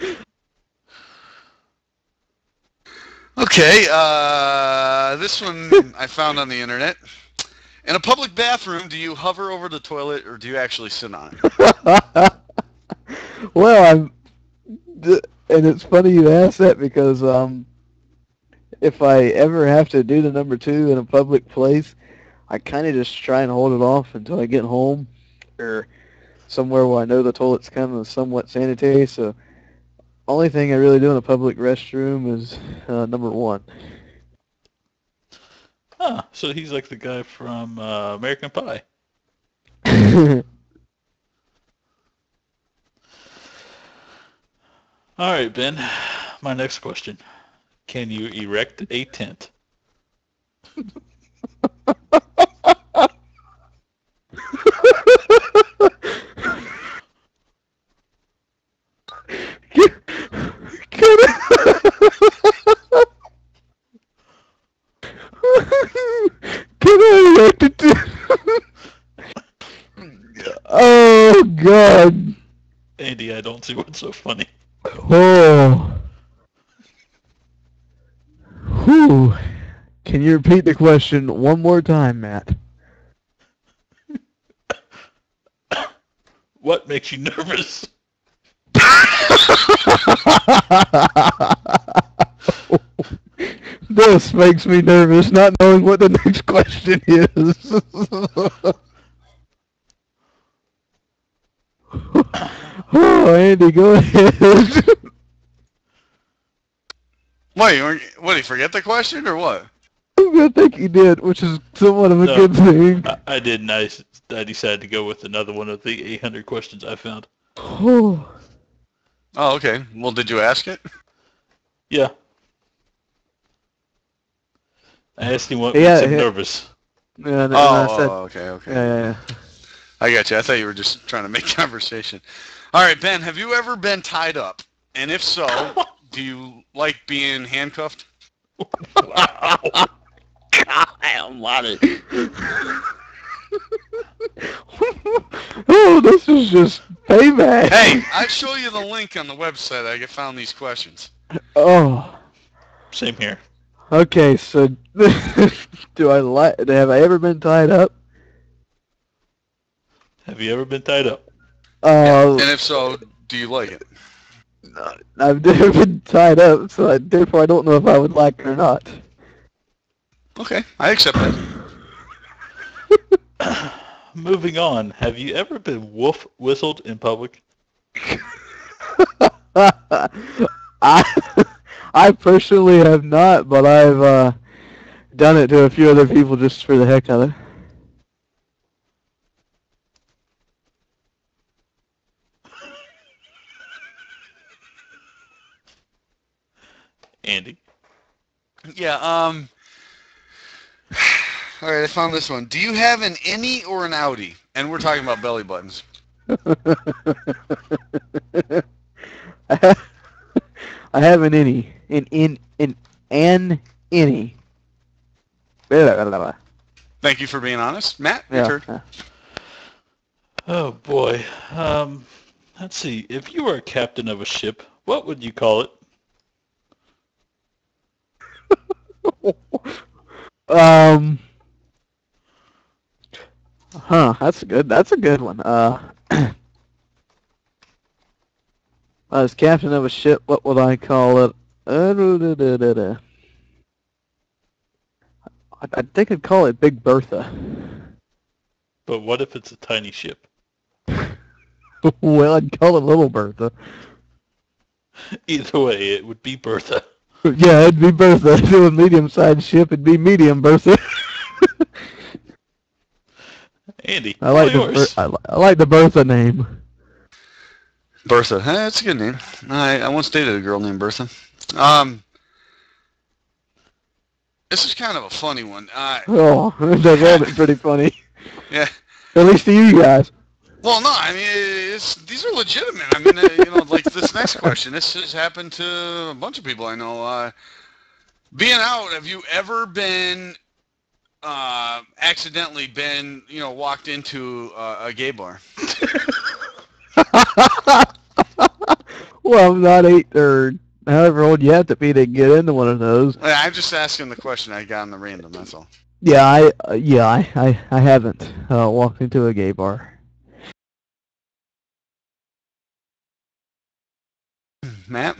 S2: Okay, this one I found on the internet. In a public bathroom, do you hover over the toilet or do you actually sit on it?
S1: Well, and it's funny you ask that because if I ever have to do the number 2 in a public place, I kind of just try and hold it off until I get home or somewhere where I know the toilet's kind of somewhat sanitary. So only thing I really do in a public restroom is number 1.
S3: So he's like the guy from American Pie. All right, Ben. My next question. Can you erect a tent?
S1: Can I erect a tent? Oh, God.
S3: Andy, I don't see what's so funny.
S1: Oh. Whew. Can you repeat the question one more time, Matt?
S3: What makes you nervous?
S1: This makes me nervous, not knowing what the next question is. Oh, Andy, go ahead.
S2: Wait, what, did you forget the question or what?
S1: I think he did, which is somewhat of a
S3: No,
S1: good thing.
S3: I didn't. I decided to go with another one of the 800 questions I found.
S1: Oh.
S2: Oh, okay. Well, did you ask it?
S3: Yeah. I asked him what makes him nervous.
S1: Yeah, and
S2: I
S1: said,
S2: okay.
S1: Yeah.
S2: I got you. I thought you were just trying to make conversation. All right, Ben, have you ever been tied up? And if so, do you like being handcuffed?
S3: Wow.
S1: God almighty. Oh, this is just payback.
S2: Hey, I show you the link on the website. I found these questions.
S1: Oh.
S3: Same here.
S1: Okay, so have I ever been tied up?
S3: Have you ever been tied up?
S2: And if so, do you like it?
S1: No, I've never been tied up, so therefore I don't know if I would like it or not.
S2: Okay, I accept that.
S3: Moving on. Have you ever been wolf whistled in public?
S1: I personally have not, but I've done it to a few other people just for the heck of it.
S3: Andy?
S2: Yeah, all right, I found this one. Do you have an innie or an outie? And we're talking about belly buttons.
S1: I have an innie. An innie.
S2: Thank you for being honest. Matt, your turn.
S3: Oh, boy. Let's see. If you were a captain of a ship, what would you call it?
S1: That's a good one. As captain of a ship, what would I call it? I think I'd call it Big Bertha.
S3: But what if it's a tiny ship?
S1: Well, I'd call it Little Bertha.
S3: Either way, it would be Bertha.
S1: Yeah, it'd be Bertha. If it was a medium-sized ship, it'd be Medium Bertha.
S3: Andy,
S1: I like I like the Bertha name.
S2: Bertha. That's a good name. I once dated a girl named Bertha. This is kind of a funny one.
S1: Oh, that's all pretty funny.
S2: Yeah.
S1: At least to you guys.
S2: Well, no, I mean, these are legitimate. I mean, like this next question, this has happened to a bunch of people I know. Being out, have you ever been, accidentally been, walked into a gay bar?
S1: Well, I'm not 8 or however old you have to be to get into one of those.
S2: I'm just asking the question I got on the random, that's all.
S1: Yeah, I haven't walked into a gay bar.
S2: Matt?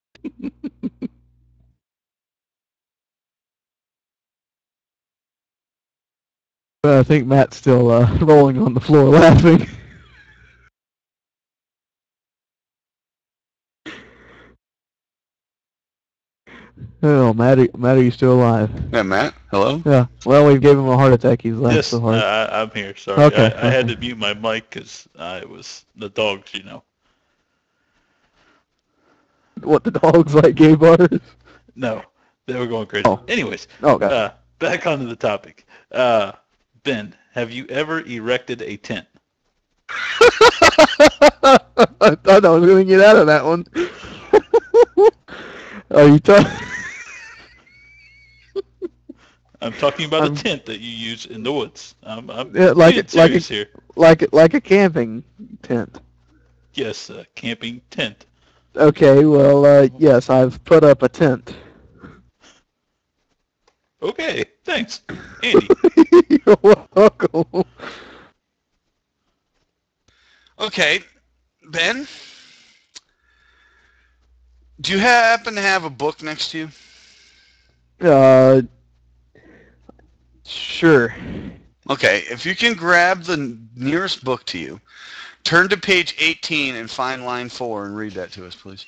S1: I think Matt's still rolling on the floor laughing. Oh, Matt, are you still alive?
S2: Yeah, Matt? Hello?
S1: Yeah. Well, we gave him a heart attack. He's laughing so hard.
S3: I'm here. Sorry.
S1: Okay,
S3: I had to mute my mic because it was the dogs,
S1: What, the dogs like gay bars?
S3: No, they were going crazy.
S1: Oh.
S3: Anyways,
S1: Okay.
S3: back onto the topic. Ben, have you ever erected a tent?
S1: I thought I was going to get out of that one. Are you talking?
S3: I'm talking about a tent that you use in the woods. I'm
S1: Yeah,
S3: being serious here.
S1: like a camping tent.
S3: Yes, a camping tent.
S1: Okay, well, yes, I've put up a tent.
S3: Okay, thanks. Andy.
S1: You're welcome.
S2: Okay, Ben? Do you happen to have a book next to you?
S1: Sure.
S2: Okay, if you can grab the nearest book to you, turn to page 18 and find line 4 and read that to us, please.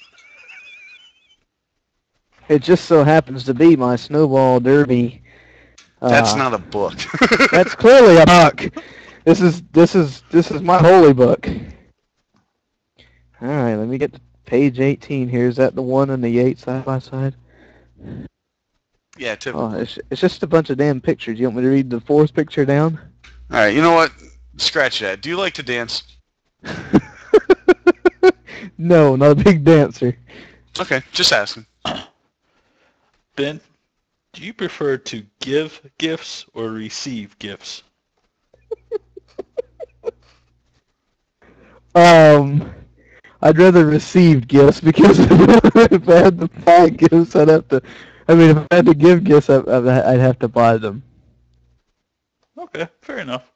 S1: It just so happens to be my Snowball Derby.
S2: That's not a book.
S1: That's clearly a book. This is my holy book. All right, let me get to page 18 here. Is that the 1 and the 8 side by side?
S2: Yeah, typical.
S1: Oh, it's just a bunch of damn pictures. You want me to read the 4th picture down?
S2: All right, you know what? Scratch that. Do you like to dance?
S1: No, not a big dancer.
S2: Okay, just asking.
S3: Ben, do you prefer to give gifts or receive gifts?
S1: I'd rather receive gifts because if I had to buy gifts, I'd have to. I mean, if I had to give gifts, I'd have to buy them.
S3: Okay, fair enough.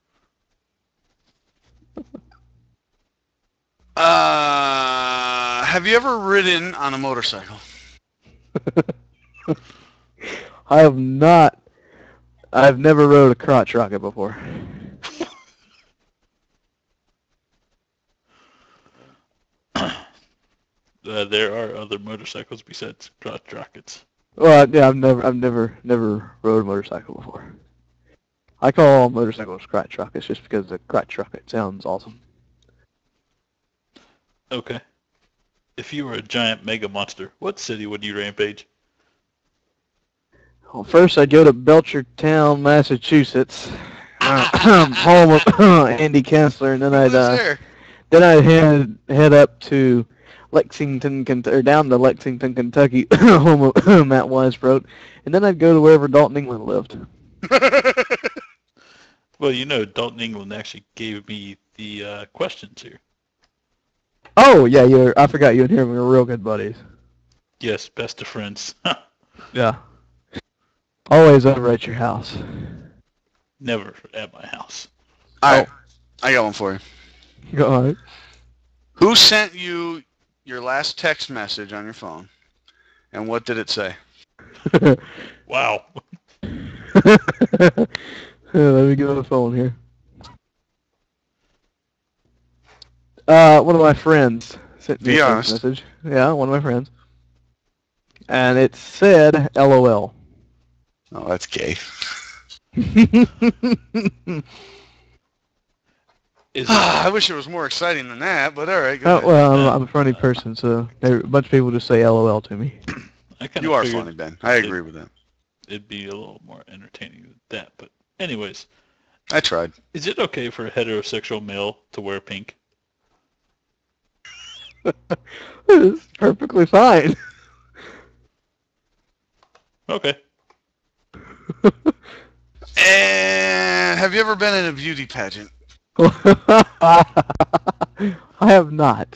S2: Have you ever ridden on a motorcycle?
S1: I have not. I've never rode a crotch rocket before.
S3: There are other motorcycles besides crotch rockets.
S1: Well, yeah, I've never rode a motorcycle before. I call all motorcycles crotch rockets just because the crotch rocket sounds awesome.
S3: Okay. If you were a giant mega monster, what city would you rampage?
S1: Well, first I'd go to Belchertown, Massachusetts, home of Andy Kessler, and then I'd head up to Lexington, or down to Lexington, Kentucky, home of Matt Weisbrot, and then I'd go to wherever Dalton England lived.
S3: Well, Dalton England actually gave me the questions here.
S1: Oh yeah, I forgot you and him were real good buddies.
S3: Yes, best of friends.
S1: Yeah. Always over at your house.
S3: Never at my house.
S2: All right, I got one for you.
S1: Go on.
S2: Who sent you your last text message on your phone, and what did it say?
S3: Wow.
S1: Let me get on the phone here. One of my friends sent me a
S2: Be
S1: text
S2: honest.
S1: message. Yeah, one of my friends. And it said LOL.
S2: Oh, that's gay.
S3: Is it?
S2: I wish it was more exciting than that, but all right, go
S1: Oh,
S2: ahead.
S1: well,
S3: Uh,
S1: I'm a funny person, so a bunch of people just say LOL to me.
S3: I kind
S2: You
S3: of
S2: are
S3: figured
S2: funny, Ben. I agree with that.
S3: it'd be a little more entertaining than that. But anyways,
S2: I tried.
S3: is it okay for a heterosexual male to wear pink?
S1: It's perfectly fine.
S3: Okay.
S2: And have you ever been in a beauty pageant?
S1: I have not.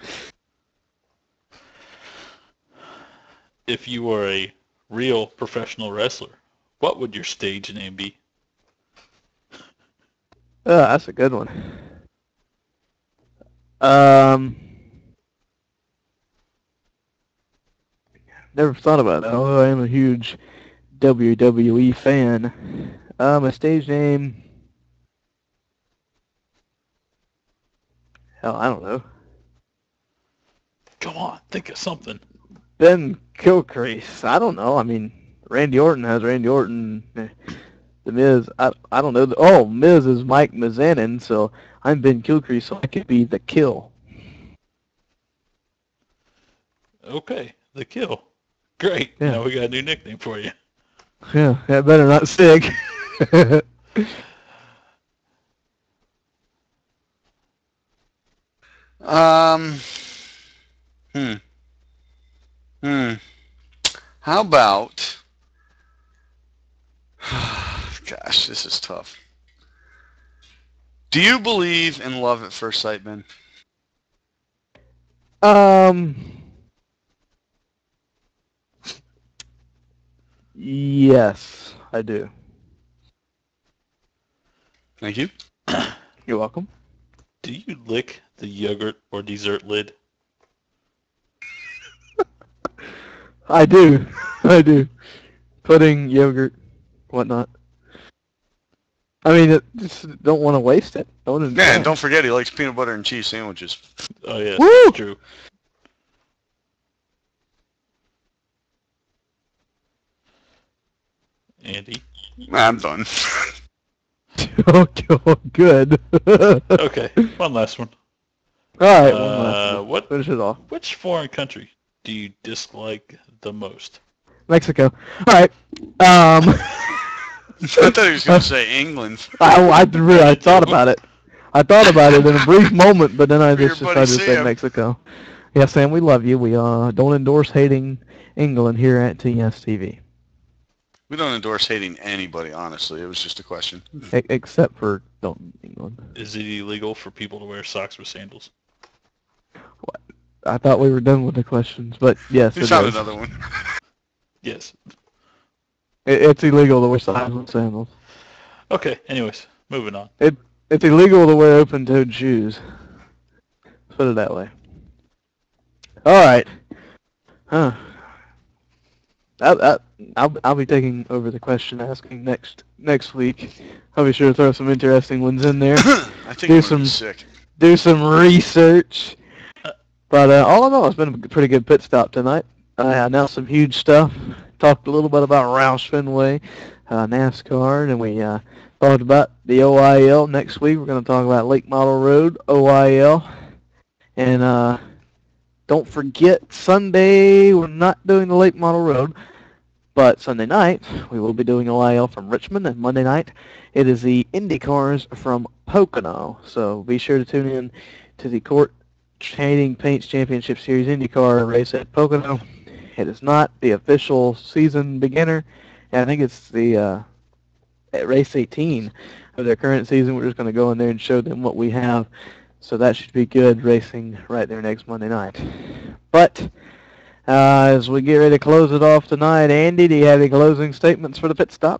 S3: If you were a real professional wrestler, what would your stage name be?
S1: That's a good one. Um, Never thought about that. Although I am a huge WWE fan. My stage name. Hell, I don't know.
S3: Come on, think of something.
S1: Ben Kilcrease. I don't know. I mean, Randy Orton has Randy Orton. The Miz. I don't know. Oh, Miz is Mike Mizanin, so I'm Ben Kilcrease, so I could be the Kill.
S3: Okay, the Kill. Great.
S1: Yeah.
S3: Now we got a new nickname for you.
S1: Yeah, that better not stick.
S2: Um, hmm. Hmm. How about... Gosh, this is tough. Do you believe in love at first sight, Ben?
S1: um. Yes, I do.
S2: Thank you.
S1: You're welcome.
S3: Do you lick the yogurt or dessert lid?
S1: I do. I do. Pudding, yogurt, whatnot. I mean, just don't want to waste it. Don't.
S2: Yeah, and don't forget he likes peanut butter and cheese sandwiches.
S3: Oh, yes,
S1: Woo!
S3: that's true. Andy?
S2: I'm done.
S1: Okay, good.
S3: Okay, one last one.
S1: All right, one last one.
S3: What?
S1: Finish it off.
S3: Which foreign country do you dislike the most?
S1: Mexico. All right.
S2: I thought he was going to say England.
S1: I thought about it. I thought about it in a brief moment, but then I
S2: For your
S1: just
S2: buddy
S1: decided to say
S2: Sam.
S1: Mexico. Yeah, Sam, we love you. We don't endorse hating England here at TSTV,
S2: We don't endorse hating anybody, honestly. It was just a question.
S1: except for don't England.
S3: Is it illegal for people to wear socks with sandals?
S1: I thought we were done with the questions, but yes,
S2: We
S1: it
S2: found
S1: is.
S2: another one.
S3: Yes.
S1: It's illegal to wear socks with sandals.
S3: Okay, anyways, moving on.
S1: It's illegal to wear open-toed shoes. Put it that way. All right. Huh. I'll be taking over the question asking next week. I'll be sure to throw some interesting ones in there.
S2: I think I'm going to be sick.
S1: Do some research. But all in all, it's been a pretty good pit stop tonight. I announced some huge stuff. Talked a little bit about Roush Fenway, NASCAR, and we talked about the OIL. Next week, we're going to talk about Lake Model Road, OIL. And don't forget, Sunday, we're not doing the Lake Model Road. But Sunday night, we will be doing OIL from Richmond, and Monday night, it is the Indy cars from Pocono. So be sure to tune in to the Court Trading Paints Championship Series IndyCar race at Pocono. It is not the official season beginner. And I think it's the at race 18 of their current season. We're just going to go in there and show them what we have. So that should be good racing right there next Monday night. But as we get ready to close it off tonight, Andy, do you have any closing statements for the pit stop?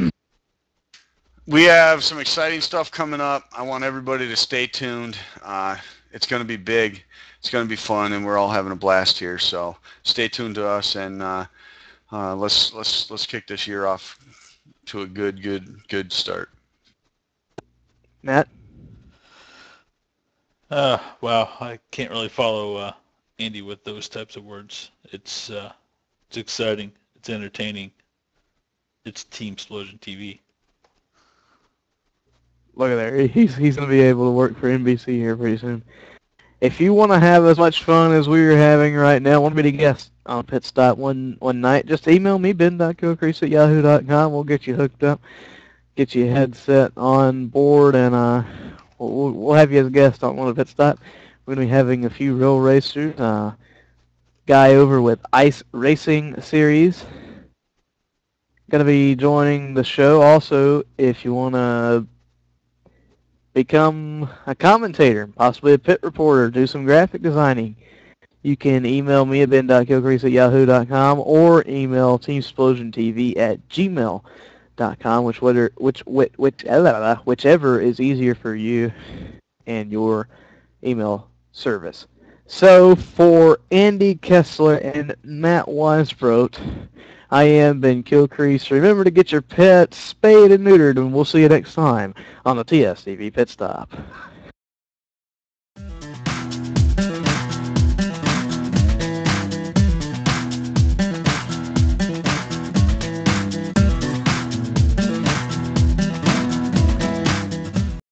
S2: We have some exciting stuff coming up. I want everybody to stay tuned. It's going to be big. It's going to be fun, and we're all having a blast here. So stay tuned to us, and let's kick this year off to a good start.
S1: Matt?
S3: Wow, I can't really follow Andy with those types of words. It's exciting. It's entertaining. It's Team Explosion TV.
S1: Look at there. He's going to be able to work for NBC here pretty soon. If you want to have as much fun as we are having right now, want to be a guest on Pit Stop one night, just email me, ben.kilcrease@yahoo.com. We'll get you hooked up, get you a headset on board, and we'll have you as a guest on one of the Pit Stop. We're going to be having a few real racers. Guy over with Ice Racing Series going to be joining the show. Also, if you want to become a commentator, possibly a pit reporter, do some graphic designing, you can email me at ben.kilcrease@yahoo.com or email teamexplosiontv@gmail.com, whichever is easier for you and your email service. So for Andy Kessler and Matt Weisbrot, I am Ben Kilcrease. Remember to get your pets spayed and neutered, and we'll see you next time on the TSTV Pit Stop.